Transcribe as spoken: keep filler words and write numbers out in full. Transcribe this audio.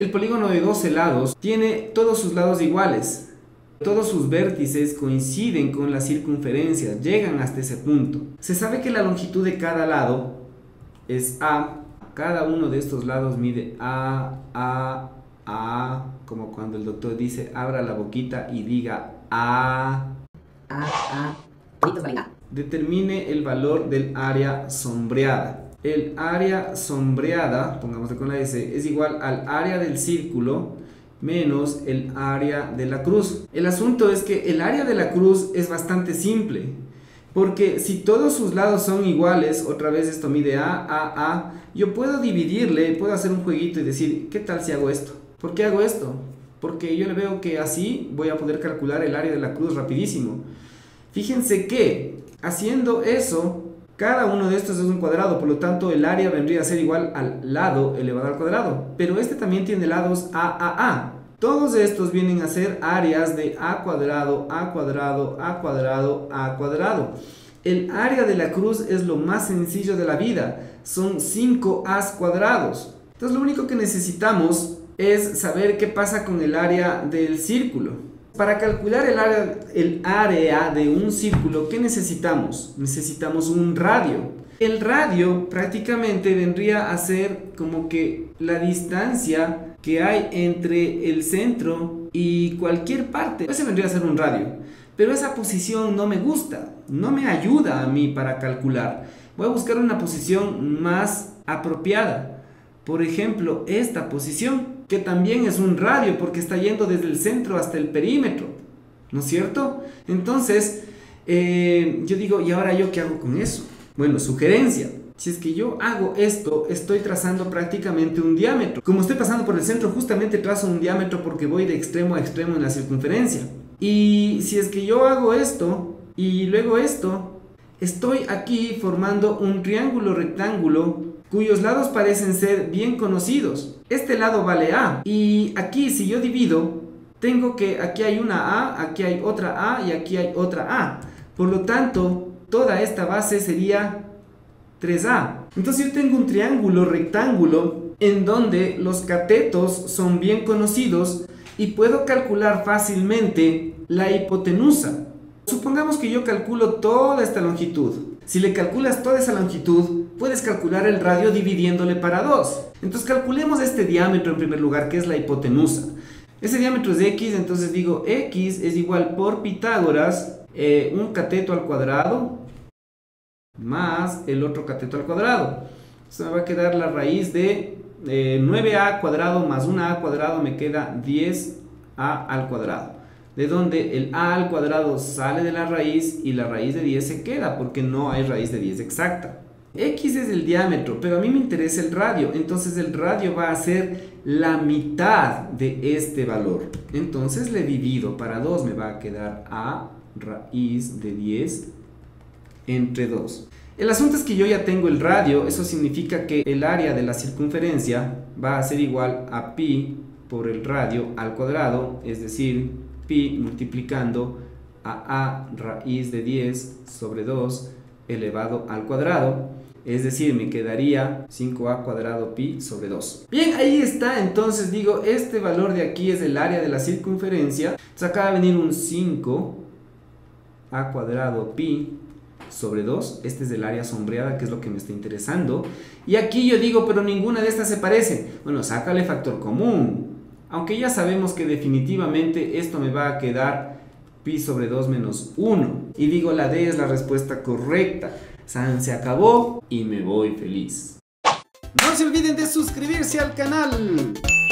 El polígono de doce lados tiene todos sus lados iguales. Todos sus vértices coinciden con la circunferencia, llegan hasta ese punto. Se sabe que la longitud de cada lado es A. Cada uno de estos lados mide A, A, A, como cuando el doctor dice, abra la boquita y diga A. A, A, A. Determine el valor del área sombreada. El área sombreada, pongámosle con la S, es igual al área del círculo menos el área de la cruz. El asunto es que el área de la cruz es bastante simple, porque si todos sus lados son iguales, otra vez esto mide A, A, A, yo puedo dividirle, puedo hacer un jueguito y decir, ¿qué tal si hago esto? ¿Por qué hago esto? Porque yo le veo que así voy a poder calcular el área de la cruz rapidísimo. Fíjense que haciendo eso, cada uno de estos es un cuadrado, por lo tanto el área vendría a ser igual al lado elevado al cuadrado. Pero este también tiene lados A, A, A. Todos estos vienen a ser áreas de A cuadrado, A cuadrado, A cuadrado, A cuadrado. El área de la cruz es lo más sencillo de la vida. Son cinco A's cuadrados. Entonces lo único que necesitamos es saber qué pasa con el área del círculo. Para calcular el área, el área de un círculo, ¿qué necesitamos? Necesitamos un radio. El radio prácticamente vendría a ser como que la distancia que hay entre el centro y cualquier parte. Ese vendría a ser un radio. Pero esa posición no me gusta, no me ayuda a mí para calcular. Voy a buscar una posición más apropiada. Por ejemplo, esta posición, que también es un radio porque está yendo desde el centro hasta el perímetro, ¿no es cierto? Entonces, eh, yo digo, ¿y ahora yo qué hago con eso? Bueno, sugerencia. Si es que yo hago esto, estoy trazando prácticamente un diámetro. Como estoy pasando por el centro, justamente trazo un diámetro porque voy de extremo a extremo en la circunferencia. Y si es que yo hago esto y luego esto, estoy aquí formando un triángulo rectángulo cuyos lados parecen ser bien conocidos. Este lado vale A, y aquí si yo divido, tengo que aquí hay una A, aquí hay otra A y aquí hay otra A. Por lo tanto, toda esta base sería tres A. Entonces yo tengo un triángulo rectángulo en donde los catetos son bien conocidos y puedo calcular fácilmente la hipotenusa. Supongamos que yo calculo toda esta longitud. Si le calculas toda esa longitud, puedes calcular el radio dividiéndole para dos. Entonces calculemos este diámetro en primer lugar, que es la hipotenusa. Ese diámetro es X, entonces digo X es igual por Pitágoras, eh, un cateto al cuadrado más el otro cateto al cuadrado. Entonces me va a quedar la raíz de eh, nueve A cuadrado más una A cuadrado, me queda diez A al cuadrado. De donde el A al cuadrado sale de la raíz y la raíz de diez se queda porque no hay raíz de diez exacta. X es el diámetro, pero a mí me interesa el radio, entonces el radio va a ser la mitad de este valor. Entonces le divido para dos, me va a quedar A raíz de diez entre dos. El asunto es que yo ya tengo el radio, eso significa que el área de la circunferencia va a ser igual a pi por el radio al cuadrado, es decir, pi multiplicando a A raíz de diez sobre dos elevado al cuadrado, es decir, me quedaría cinco A cuadrado pi sobre dos. Bien, ahí está. Entonces digo, este valor de aquí es el área de la circunferencia. Entonces acá va a venir un cinco A cuadrado pi sobre dos. Este es el área sombreada, que es lo que me está interesando. Y aquí yo digo, pero ninguna de estas se parece. Bueno, sácale factor común. Aunque ya sabemos que definitivamente esto me va a quedar pi sobre dos menos uno. Y digo, la D es la respuesta correcta. San se acabó y me voy feliz. No se olviden de suscribirse al canal.